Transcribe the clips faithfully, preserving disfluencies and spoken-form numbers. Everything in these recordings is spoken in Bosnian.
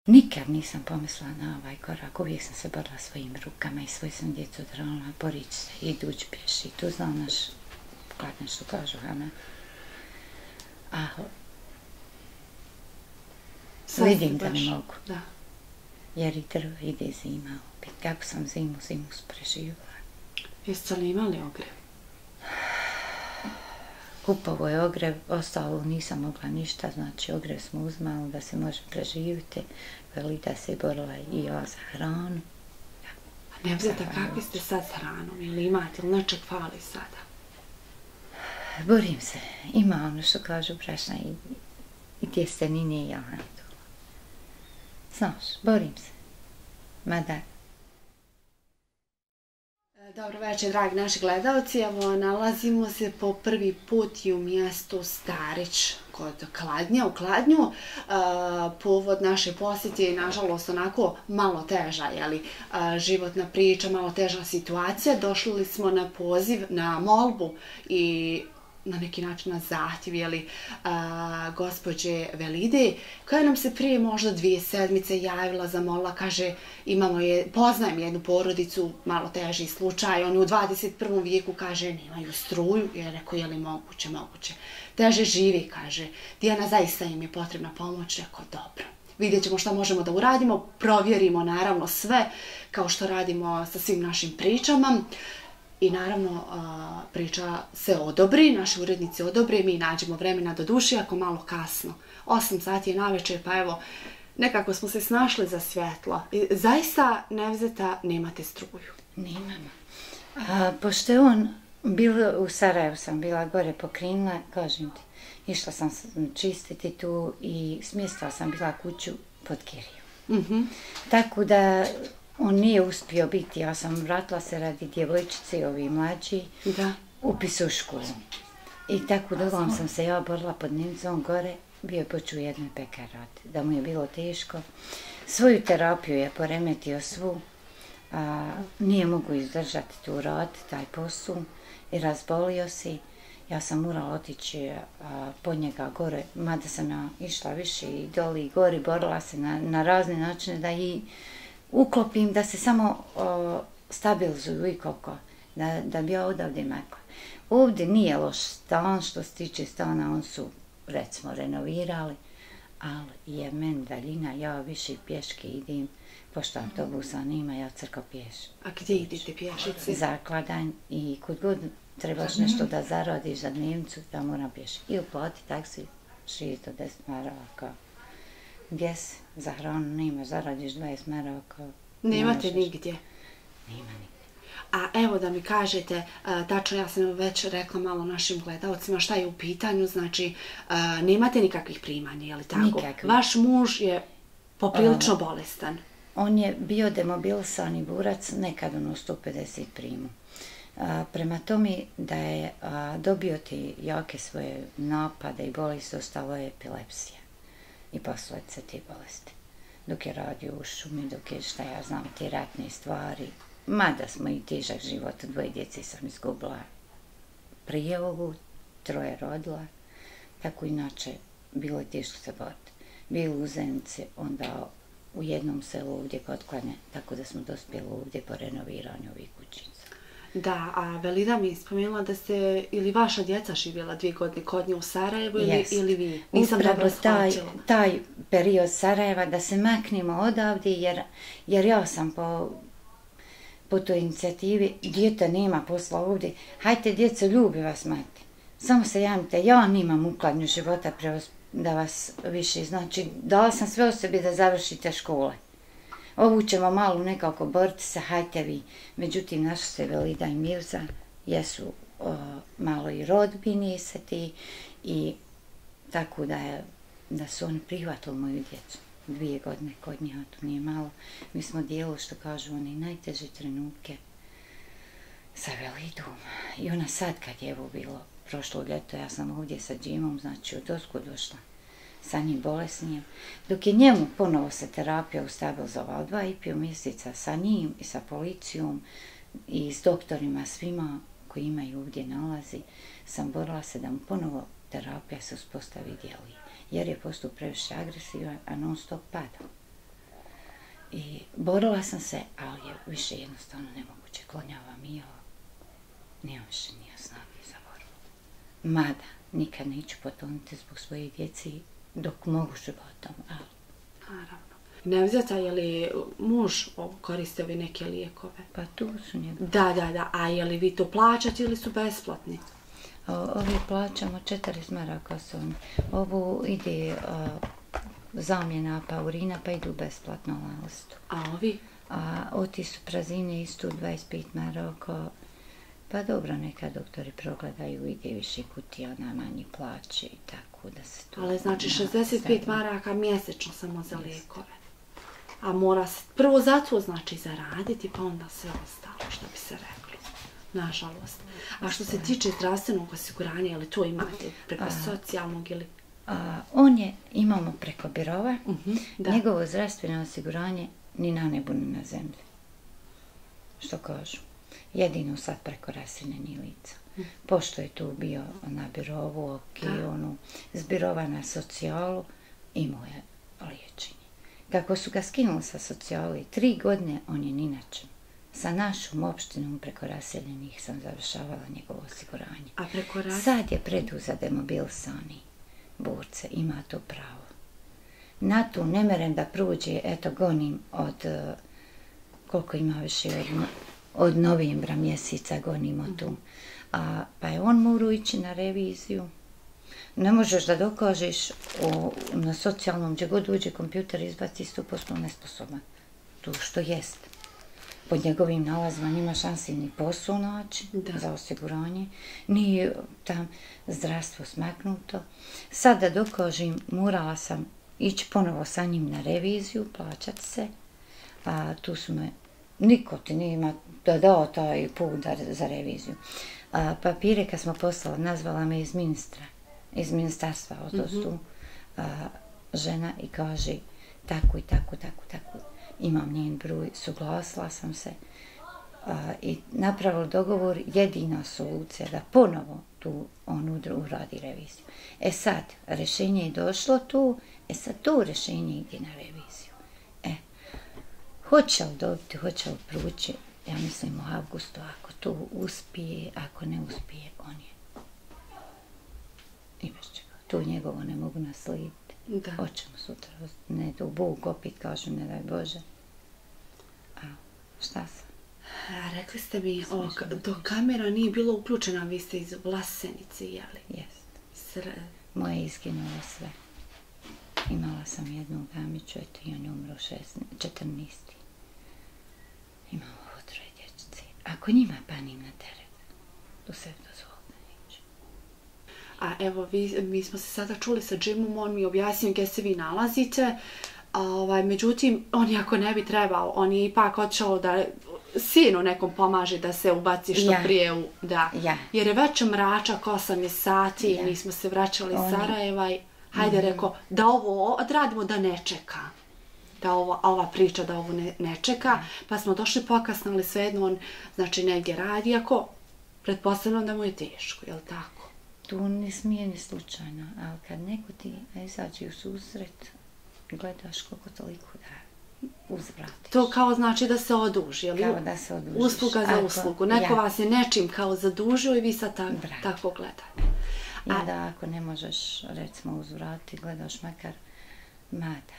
nikad nisam pomislila na ovaj korak, uvijek sam se borila svojim rukama i svoj sam djecu odronila, borići se, idući pješi, tu znao naš kladne što kažu, Hame. A vidim da ne mogu, da. jer i drvo ide zima opet. Kako sam zimu, zimu preživjela. Jeste li imali ogrev? Kupovo je ogrev, ostalo nisam mogla ništa, znači ogrev smo uzmali da se može preživjeti. Velida se borila i ja za hranu. A Nevzeta, kakvi ste sad s hranom? Ili imate, ili nečeg fali sada? Borim se. Ima ono što kažu brašna i, i tjestenine i jahna. Znaš, borim se. Mada. Dobro večer, dragi naši gledalci. Evo, nalazimo se po prvi put i u mjestu Starić kod Kladnja, u Kladnju. Uh, povod naše posjete je, nažalost, onako malo teža, jeli, uh, životna priča, malo teža situacija. Došli smo na poziv, na molbu i na neki način na zahtjev, jeli, a, gospođe Velide, koja nam se prije možda dvije sedmice javila, zamolila, kaže, imamo je, poznajem jednu porodicu, malo teži slučaj, oni u dvadeset prvom vijeku, kaže, nemaju struju, je rekao, je li moguće, moguće. Teže živi, kaže, Dijana, zaista im je potrebna pomoć, rekao, dobro. Vidjet ćemo šta možemo da uradimo, provjerimo naravno sve, kao što radimo sa svim našim pričama. I naravno priča se odobri, naši urednici odobri, mi nađemo vremena do duši, ako malo kasno. Osam sati je navečer, pa evo, nekako smo se snašli za svjetlo. Zaista, Nevzeta, nemate struju? Nemamo. A, pošto je on bio u Sarajevu, sam bila gore pokrenula, kažem ti, išla sam čistiti tu i smjestila sam bila kuću pod kiriju. Mm-hmm. Tako da on nije uspio biti, ja sam vratila se radi djevojčice, ovi mlađi, da. Upis u školu. I tako dugom sam se ja borila pod Nimcom gore, bio je počeo jednoj pekar raditi, da mu je bilo teško. Svoju terapiju je poremetio svu, a, nije mogu izdržati tu rad, taj posao, i razbolio se. Ja sam morala otići a, po njega gore, mada sam ja išla više i doli i gori, borila se na, na razne načine da i uklopim, da se samo o, stabilizuju i koliko, da, da bi ja odavde makla. Ovdje nije loš stan, što se tiče stana, on su, recimo, renovirali, ali je meni daljina, ja više pješke idem, pošto autobusa nema, ja crko pješ. A gdje idete pješice? Zakladanj i kod god trebaš nešto da zaradiš za dnevnicu, da moram pješiti. I uplati taksi šest do deset maraka. Gdje se za hranu nemaš, zaradiš dvadeset maraka. Nemate nigdje? Nema nigdje. A evo da mi kažete, tačno ja sam već rekla malo našim gledalcima šta je u pitanju, znači nemate nikakvih primanja, je li tako? Nikakvih. Vaš muž je poprilično bolestan. On je bio demobilisani burac, nekad ono sto pedeset primu. A, prema tome da je a, dobio ti jake svoje napade i bolesti, ostalo je epilepsija i posljedice te bolesti. Dok je radio u šumi, dok je šta ja znam, te ratne stvari, mada smo i težak život, dvoje djece sam izgubila prije ovu, troje rodila, tako inače bilo je teško se boriti. Bili u Zenici, onda u jednom selu ovdje kod Kladnja, tako da smo dospjeli ovdje po renoviranju ovih kućica. Da, a Velida mi je spomenula da ste ili vaša djeca živjela dvije godine kod nje u Sarajevu ili, ili vi? Nisam upravo taj, taj period Sarajeva da se maknemo odavde jer, jer ja sam po, po toj inicijativi djeta nema posla ovdje. Hajte djeco, ljubi vas mati. Samo se javite, ja nemam u Kladnju života da vas više, znači dala sam sve o sebi da završite škole. Ovu ćemo malo nekako boriti se, hajte vi. Međutim, naša se Velida i Mirza jesu o, malo i rodbini se ti i tako da, je, da su oni prihvatili moju djecu. Dvije godine kod njih, to nije malo. Mi smo dijeli, što kažu, oni najteže trenutke sa Velidom. I ona sad kad je evo bilo prošlo ljeto, ja sam ovdje sa Džimom, znači od Osku došla sa njim bolesnijem, dok je njemu ponovo se terapija ustabilizovala dva i pol mjeseca sa njim i sa policijom i s doktorima svima koji imaju ovdje nalazi, sam borila se da mu ponovo terapija se uspostavi djeli, jer je postao previše agresivan, a non stop padao. I borila sam se, ali je više jednostavno nemoguće. Klonjava mi je ovo. Nijem više nije snage za borbu. Mada, nikad neću potonuti zbog svoje djeci dok mogu životom, ali... Naravno. Nevzeta, je li muž koriste ovi neke lijekove? Pa tu su njegove. Da, da, da. A je li vi to plaćate ili su besplatni? Ovi plaćamo četrdeset maraka su oni. Ovo ide a, zamjena paurina pa idu besplatno na listu. A ovi? A oti su prazine isto dvadeset pet maraka. Pa dobro, neka doktori progledaju, ide više kutija na manji plaće i tako da se to... Ali znači šezdeset pet maraka mjesečno samo za lijekove. A mora se prvo zato znači zaraditi, pa onda sve ostalo, što bi se reklo. Nažalost. A što se tiče zdravstvenog osiguranja, je li to imate preko a, socijalnog ili... A, on je, imamo preko birova, uh-huh, njegovo zdravstveno osiguranje ni na nebu ni na zemlji. Što kažu. Jedino sad preko raseljenih lica. Uh-huh. Pošto je tu bio na birovu, ok, onu, s birova na socijalu, imao je liječenje. Kako su ga skinuli sa socijali, tri godine on je ni na čem. Sa našom opštinom preko raseljenih sam završavala njegovo osiguranje. A preko raseljenih? Sad je preduzet demobilisani borce, ima to pravo. Na to ne merem da prođe, eto gonim od, koliko ima više, od, od novembra mjeseca gonimo tu. A, pa je on morao ići na reviziju. Ne možeš da dokažeš o, na socijalnom, gdje god uđe kompjuter izbaci sto posto nesposoban. To što jest. Pod njegovim nalazima nima šansi ni posao naći za osiguranje, ni tam zdravstvo smaknuto. Sad da dokažem, morala sam ići ponovo sa njim na reviziju, plaćati se. A tu su me, niko ti nima da dao taj put za reviziju. A, papire kad smo poslali, nazvala me iz ministra, iz ministarstva, odnosno mm-hmm. žena i kaže tako i tako, tako, tako. Imam njen broj, suglasila sam se a, i napravila dogovor, jedina solucija da ponovo tu on uradi reviziju. E sad, rješenje je došlo tu, e sad to rješenje ide na reviziju. E, hoće li dobiti, hoće li proći, ja mislim u avgustu, ako to uspije, ako ne uspije, on je. I bez čega, tu njegovo ne mogu naslijediti. Da. Hoćemo sutra, ne do Bog opet kažu, ne daj Bože. A šta sam? A, rekli ste mi, o, dok kamera nije bila uključena, vi ste iz Vlasenice, jeli? Jest. Sre... Moje je izginulo sve. Imala sam jednu gamiću, eto i on je umro četrnaesti. Imamo ovo troje dječice. Ako njima panim na teret, to sve dozvolite neće. A evo, vi, mi smo se sada čuli sa Jimom, on mi objasnio gdje se vi nalazite. A, ovaj, međutim, on ako ne bi trebao, on je ipak odšao da sinu nekom pomaže da se ubaci što ja. prije u... Da. Ja. Jer je već mračak, osam je sati, ja. mi smo se vraćali iz Sarajeva i hajde mm-hmm. rekao da ovo odradimo da ne čeka. Da ovo, ova priča da ovo ne, ne čeka. Ja. Pa smo došli pokasno, ali svejedno on znači negdje radi, ako pretpostavljam da mu je teško, je li tako? Tu ne smije ni slučajno, ali kad neko ti izađe u susret, gledaš koliko toliko da uzvratiš. To kao znači da se oduži, je li? Kao da se odužiš. Usluga za Ako, uslugu. Neko ja. vas je nečim kao zadužio i vi sad tak, tako gledate. I A, da ako ne možeš, recimo, uzvratiti, gledaš makar mada.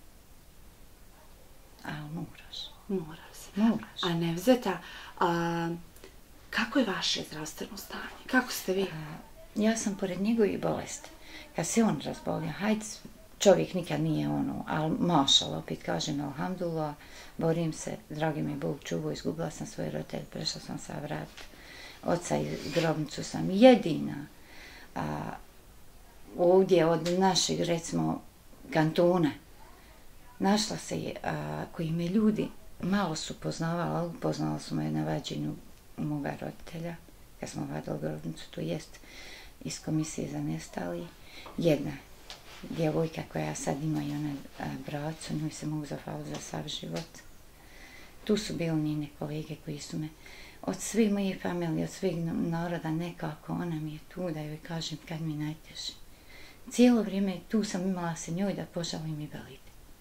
Ali moraš. Moraš. Moraš. A Nevzeta, a, kako je vaše zdravstveno stanje? Kako ste vi? A, ja sam pored njegovih bolesti. Kad se on razbolio, hajde, čovjek nikad nije ono, ali mašala, opet kažem, alhamdulillah, borim se, dragi mi Bog čuvo, izgubila sam svoj roditelj, prešla sam sa vrat, oca i grobnicu sam jedina. A, ovdje od naših, recimo, kantona, našla se je, a, koji me ljudi malo su poznavali, ali upoznala su me na vađenju moga roditelja, kad smo vadili grobnicu, to jest iz komisije za nestali, jedna djevojka koja sad ima i ona bracu, njoj se mogu zahvaliti za sav život. Tu su bili njene kolege koji su me, od svih moje familije, od svih naroda, nekako ona mi je tu da joj kažem kad mi najteže. Cijelo vrijeme tu sam imala se njoj da požalim i velite.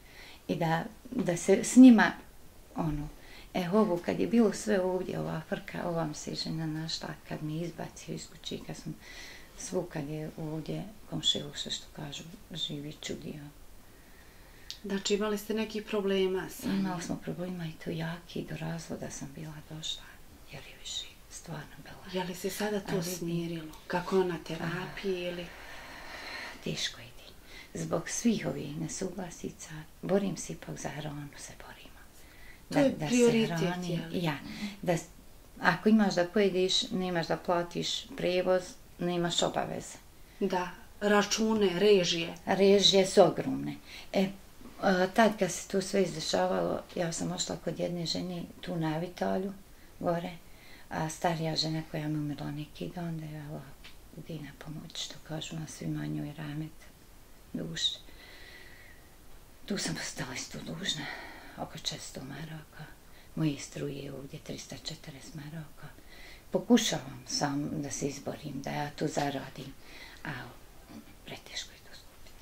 i da, da se s njima, ono, e, ovo kad je bilo sve ovdje, ova frka, ovam se žena našla, kad mi izbacio iz kući, kad sam svu, kad je ovdje komšiluša, što kažu, živi čudio. Znači imali ste neki problema sa njim? Imali smo problema i to jaki, do razvoda sam bila došla, jer je više stvarno bila. Je li se sada to Ali- smirilo? Kako na terapiji ili? Teško ide. Zbog svih ovih nesuglasica, borim se ipak za hranu, se borimo. To je prioritet, se hrani, je li? ja, da, s- ako imaš da pojedeš, nemaš da platiš prevoz, nemaš obaveze. Da, račune, režije. Režije su ogromne. E, a, tad kad se to sve izdešavalo, ja sam ošla kod jedne žene tu na Vitalju, gore, a starija žena koja mi umrla neki dan, da je Allah dina pomoć, što kažu na svima njoj ramet duše. Tu sam ostala isto dužna, oko četiristo maraka. Moje struje ovdje tristo četrdeset maraka. Pokušavam sam da se izborim, da ja tu zaradim, a preteško je to skupiti.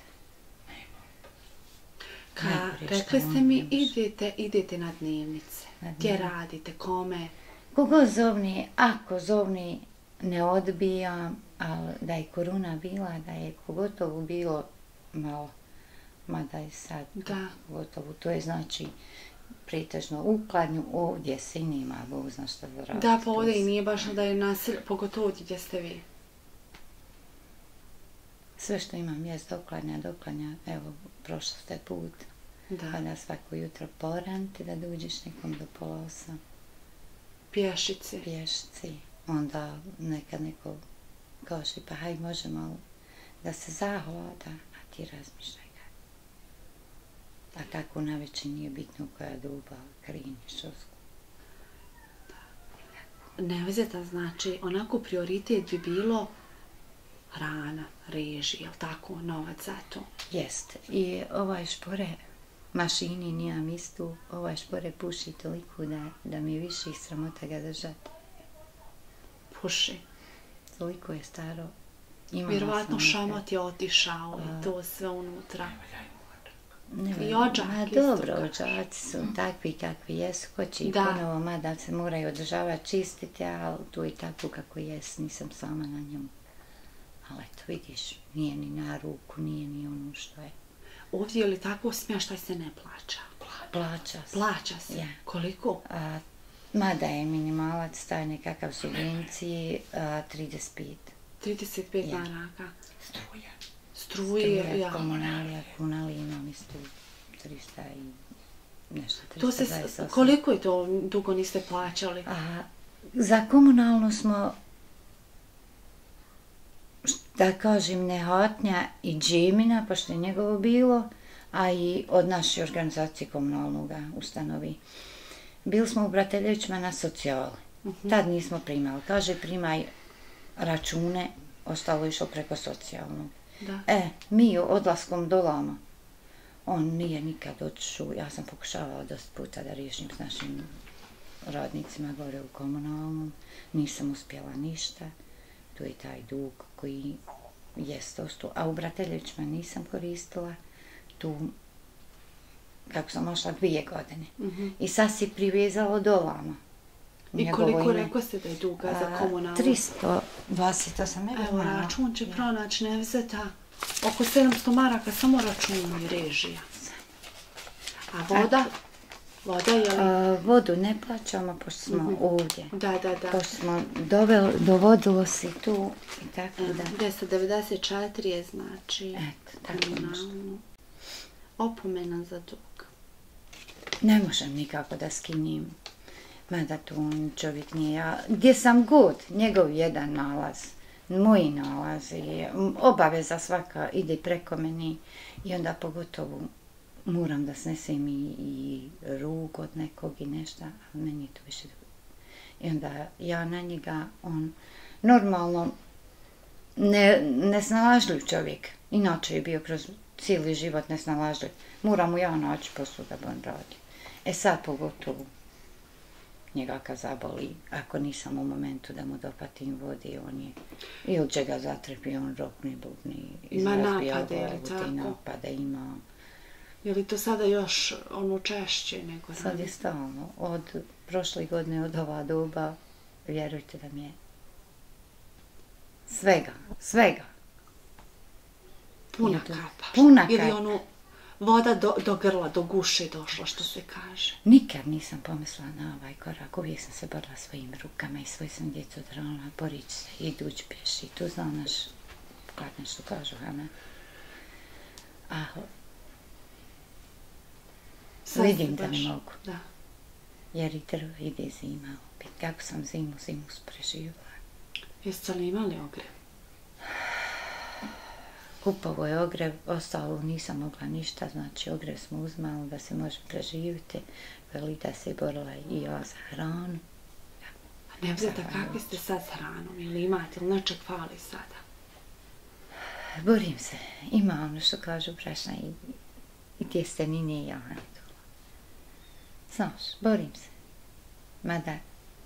Ka, Najgore što rekli ste on mi, ne može. idete, idete na dnevnice. Na Gdje dnevnice. radite, kome? Kogo zovni, ako zovni, ne odbijam, ali da je korona bila, da je pogotovo bilo malo, mada je sad Da. gotovo, to je znači pretežno u Kladnju, ovdje se i nema, Bog zna što da radi. Da, pa ovdje i nije baš da je nasilje, pogotovo gdje ste vi. Sve što imam jest do Kladnja, do Kladnja, evo, prošli ste put, Da, pa da svako jutro poranti, da dođeš nekom do pola osam, pješice. pješci, onda nekad neko kaže, pa haj možemo da se zahlada, a ti razmišljaj ga. A kako navečer nije bitno koja duba krinješ osku. Ne vezeta, znači, onako prioritet bi bilo hrana, režije, jel tako, novac za to. Jest, i ovaj špore mašini nijam istu, ovaj špore puši toliko da, da mi je više sramota ga držati. Puši. Toliko je staro. Imala Vjerovatno sam šamot je otišao A. i to sve unutra. Ne, I odžak ma isto dobro, kažeš. odžaci su takvi kakvi jesu, ko će ih Da. ponovo, mada se moraju održavati, čistiti, ali tu i tako kako jes, nisam sama na njemu. Ali eto, vidiš, nije ni na ruku, nije ni ono što je. Ovdje je li tako smještaj se ne plaća? Plaća se. Plaća se. Ja. Koliko? A, mada je minimalac, taj nekakav subvenciji, a, trideset pet. trideset pet Ja. maraka. Struja. Struje, Struja, ja. komunalija, kunali imam isto trista i nešto, To se, trista dvadeset osam. koliko je to dugo niste plaćali? A, za komunalnu smo, da kažem, nehatnja i džemina, pošto je njegovo bilo, a i od naše organizacije komunalnog ustanovi. Bili smo u Brateljevićima na socijali. Tad nismo primali. Kaže, primaj račune, ostalo je išlo preko socijalnog. Da. E, mi odlaskom dolama, on nije nikad otišao, ja sam pokušavala dosta puta da riješim s našim radnicima gore u komunalnom, nisam uspjela ništa, tu je taj dug koji jest ostao, a u Brateljevićima nisam koristila, tu, kako sam ošla, dvije godine. Mhm. I sad si privezalo dolama. I njegovo koliko ime. rekao ste da je duga za A, komunalno? tristo dvadeset osam evo. Evo, malo. račun će Ja. pronaći Nevzeta. Oko sedamsto maraka samo račun i režija. A voda? Voda je li? A, vodu ne plaćamo, pošto smo Mhm. ovdje. Da, da, da. Pošto smo doveli, dovodilo se tu i tako da. dvjesto devedeset četiri je znači Eto, tako nešto. komunalno. Opomena za dug. Ne možem nikako da skinim. Mada tu on čovjek nije ja. Gdje sam god, njegov jedan nalaz, moji nalazi, m, obaveza svaka ide preko meni i onda pogotovo moram da snesem i, i rug od nekog i nešto, ali meni je to više. I onda ja na njega, on normalno ne, nesnalažljiv čovjek. Inače je bio kroz cijeli život nesnalažljiv. Moram mu ja naći poslu da bi on radi. E sad pogotovo njega kad zaboli, ako nisam u momentu da mu dopatim vodi, on je, ili će ga zatrepi, on rokne, bubni, Ima izrazbija napade, je li glavu, ti tako? napade ima. Je li to sada još ono češće nego ranije? Sad je stalno. Od prošle godine, od ova doba, vjerujte da mi je svega, svega. Puna to- kapa. puna Ili kapa. ono voda do, do grla, do guše došla, što se kaže. Nikad nisam pomislila na ovaj korak. Uvijek sam se borila svojim rukama i svoj sam djecu odranila, borit ću se, iduć pješ i tu znam naš, kad nešto kažu, a ne. A Sad vidim se da ne baš- mogu, Da. jer i drvo ide zima opet. Kako sam zimu, zimu preživjela. Jeste li imali ogrev? Kupovo je ogrev, ostalo nisam mogla ništa, znači ogrev smo uzmali da se može preživjeti. Velita se borila i ja za hranu. A Nevzeta, kakvi ste sad s hranom? Ili imate, ili nečeg fali sada? Borim se, ima ono što kažu brašna i, i tjestenine i alhamdulillah. Znaš, borim se. Mada,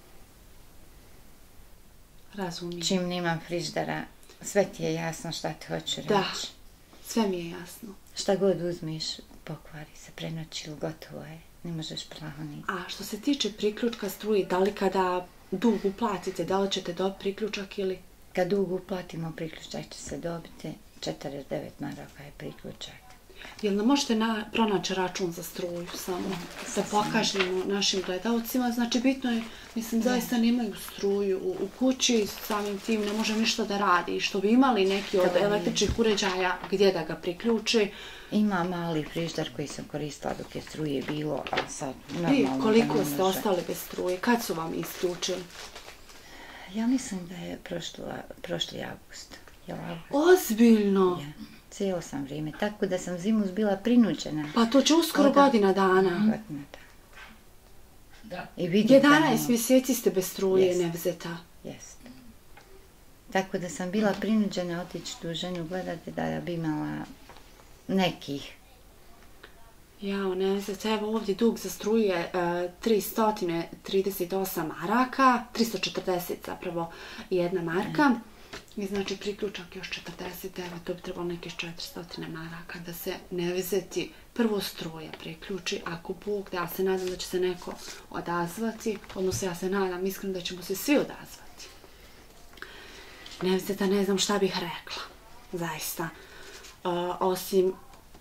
Razumijem. čim nemam friždara, sve ti je jasno šta ti hoću reći. Da. Sve mi je jasno. Šta god uzmiš, pokvari se, prenoći ili gotovo je. Ne možeš pravo ni. A što se tiče priključka struje, da li kada dug uplatite, da li ćete dobiti priključak ili... Kad dug uplatimo, priključak će se dobiti. četrdeset devet maraka je priključak. Jel nam možete na, pronaći račun za struju samo? Da pokažemo našim gledalcima. Znači, bitno je, mislim, zaista nemaju struju u, u kući, samim tim ne može ništa da radi. I što bi imali neki od Kao električnih uređaja gdje da ga priključi. Ima mali friždar koji sam koristila dok je struje bilo, a sad I normalno koliko da ne ste može. ostali bez struje? Kad su vam isključili? Ja mislim da je prošla, prošli avgust. Jel avgust? Ozbiljno! Ja. Cijelo sam vrijeme, tako da sam zimu bila prinuđena. Pa to će uskoro O, da. godina dana. Godina, da. I vidim da jedanaest nemam- mjeseci ste bez struje, Jest. Nevzeta. Jest. Tako da sam bila prinuđena otići tu ženu gledati da bi imala nekih. Jao, Nevzeta, evo ovdje dug za struju je uh, tristo trideset osam maraka, tristo četrdeset zapravo jedna marka. I znači priključak još četrdeset devet, to bi trebalo nekih četiristo maraka da se Nevzeti prvo struja priključi, ako Bog da, ja se nadam da će se neko odazvati, odnosno ja se nadam iskreno da ćemo se svi odazvati. Nevzeta, ne znam šta bih rekla, zaista. Uh, osim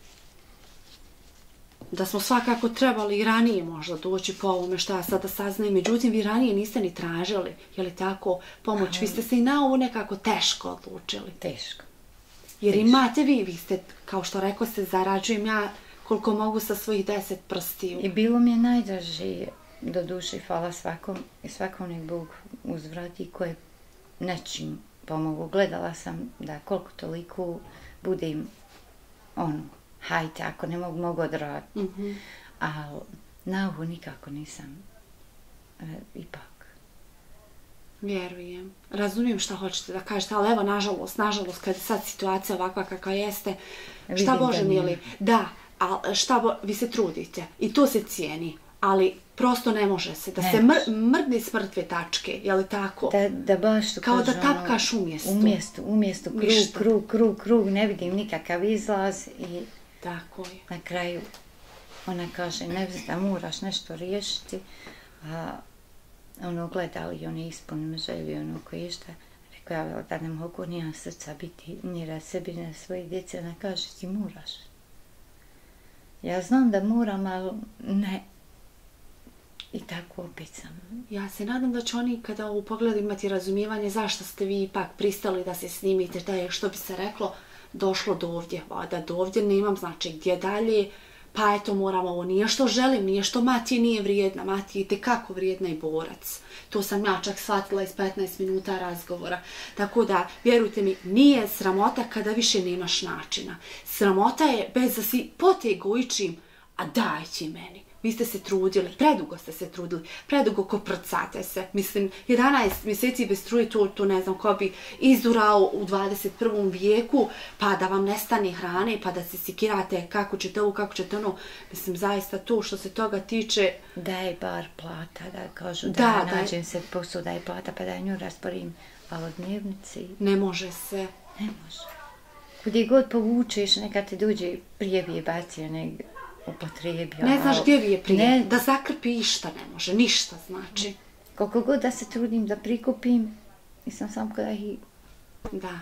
da smo svakako trebali i ranije možda doći po ovome što ja sada saznajem. Međutim, vi ranije niste ni tražili, je li tako, pomoć. Vi ste se i na ovo nekako teško odlučili. Teško. Jer imate vi, vi ste, kao što rekao se, zarađujem ja koliko mogu sa svojih deset prstiju. I bilo mi je najdraži, do duše, hvala svakom, i svakom nek Bog uzvrati ko je nečim pomogu. Gledala sam da koliko toliko budem, ono, hajte, ako ne mogu, mogu odraditi. Mhm. Ali na ovo nikako nisam, e, ipak. Vjerujem. Razumijem šta hoćete da kažete, ali evo, nažalost, nažalost, kad je sad situacija ovakva kakva jeste, šta Vidim Bože da mili, nije. da, ali šta bo, vi se trudite i to se cijeni, ali prosto ne može se, da Ne se može. mr, mrdne s mrtve tačke, je li tako? Da, da baš što Kao da kažu, ono, tapkaš umjesto. Umjesto, umjesto, krug, Ništa. krug, krug, krug, ne vidim nikakav izlaz i Tako je. na kraju ona kaže, Nevzeta, moraš nešto riješiti, a ono, gledali oni ispunim želju, ono koji šta, rekao ja da ne mogu nija srca biti ni rad sebi, ni rad svoje djece, ona kaže, ti moraš. Ja znam da moram, ali ne. I tako opet sam. Ja se nadam da će oni kada u pogledu imati razumijevanje zašto ste vi ipak pristali da se snimite, da je, što bi se reklo, došlo do ovdje, a da do ovdje nemam, znači gdje dalje, pa eto moram ovo, nije što želim, nije što Mati nije vrijedna, Mati je itekako vrijedna i borac. To sam ja čak shvatila iz petnaest minuta razgovora. Tako da, vjerujte mi, nije sramota kada više nemaš načina. Sramota je bez da si potego ičim, a daj ti meni. Vi ste se trudili, predugo ste se trudili, predugo koprcate se. Mislim, jedanaest mjeseci bez struje, to, to ne znam ko bi izdurao u dvadeset prvom vijeku, pa da vam nestane hrane, pa da se sikirate kako ćete ovo, kako ćete ono. Mislim, zaista to što se toga tiče... Daj bar plata, da kažu da, Da, da daj- nađem se posao, daj plata, pa da nju rasporim, ali od dnevnici Ne može se. ne može. Kud je god povučeš, neka ti dođe prijevije bacio negdje. upotrijebio. Ne znaš gdje vi je prije, Ne. da zakrpi išta ne može, ništa znači. Koliko god da se trudim da prikupim, nisam sam kada ih... Da.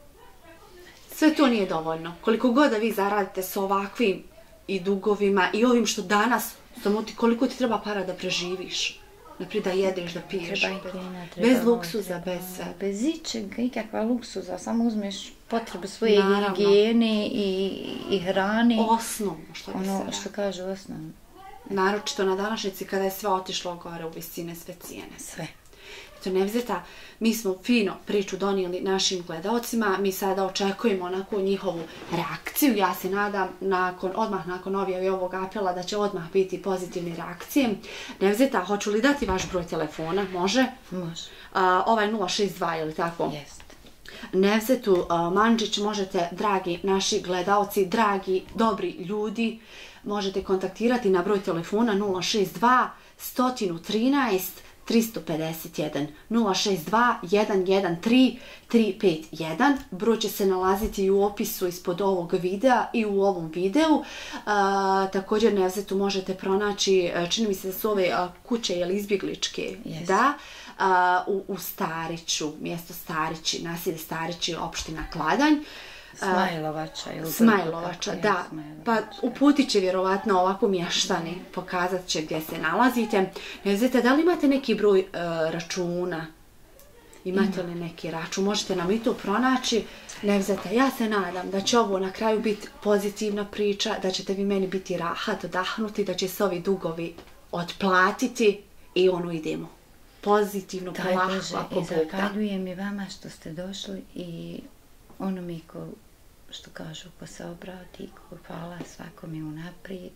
Sve to nije dovoljno. Koliko god da vi zaradite sa ovakvim i dugovima i ovim što danas, samo ti koliko ti treba para da preživiš. Naprijed da jedeš, da piješ. Treba i plina, treba Bez ovo, luksuza, treba- bez sve. Bez ičega, ikakva luksuza, samo uzmeš potrebu svoje Naravno. higijene i, i hrane. Osnovno što bi Ono se što kažu osnovno. naročito na današnjici kada je sve otišlo gore u visine sve cijene. Sve. Eto, Nevzeta, mi smo fino priču donijeli našim gledaocima, mi sada očekujemo onako njihovu reakciju, ja se nadam nakon, odmah nakon objave ovog apela da će odmah biti pozitivne reakcije. Nevzeta, hoću li dati vaš broj telefona? Može? Može. A, ovaj nula šest dva, je li tako? Jest. Nevzetu uh, Mandžić možete, dragi naši gledaoci, dragi, dobri ljudi, možete kontaktirati na broj telefona nula šest dva, sto trinaest, tristo pedeset jedan, nula šest dva, jedan jedan tri, tri pet jedan. Broj će se nalaziti i u opisu ispod ovog videa i u ovom videu. A, također Nevzetu možete pronaći, čini mi se da su ove a, kuće jel, izbjegličke, Yes. da, a, u, u Stariću, mjesto Starići, naselje Starići, opština Kladanj. Smajlovača. ili Smajlovača, kako je, da. Smajlovača. Pa uputit će vjerovatno ovako mještani, pokazat će gdje se nalazite. Ne znate, da li imate neki broj e, računa? Imate li neki račun? Možete nam i to pronaći. Nevzeta, ja se nadam da će ovo na kraju biti pozitivna priča, da ćete vi meni biti rahat, odahnuti, da će se ovi dugovi otplatiti i ono idemo. Pozitivno, Daj polako, Bože, ako i Bog da. zahvaljujem i vama što ste došli i ono mi ko, što kažu, ko se obrati, ko hvala svakome unaprijed,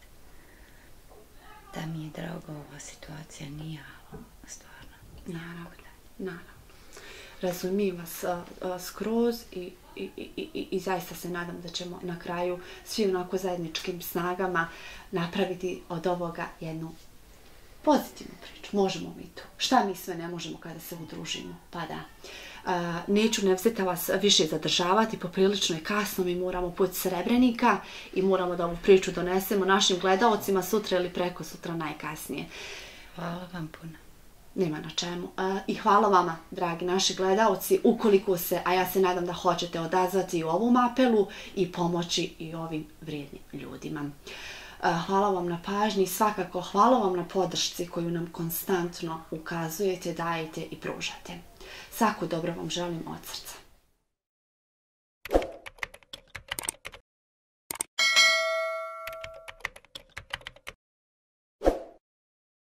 da mi je drago ova situacija, nije, ali stvarno. Naravno, naravno. Razumijem vas a, a, skroz i, i, i, i, i zaista se nadam da ćemo na kraju svi onako zajedničkim snagama napraviti od ovoga jednu pozitivnu priču. Možemo mi to. Šta mi sve ne možemo kada se udružimo? Pa da. A, neću Nevzeta vas više zadržavati, poprilično je kasno, mi moramo put Srebrenika i moramo da ovu priču donesemo našim gledaocima sutra ili preko sutra najkasnije. Hvala vam puno. Nema na čemu. E, I hvala vama, dragi naši gledaoci, ukoliko se, a ja se nadam da hoćete odazvati u ovom apelu i pomoći i ovim vrijednim ljudima. E, hvala vam na pažnji i svakako hvala vam na podršci koju nam konstantno ukazujete, dajete i pružate. Svako dobro vam želim od srca.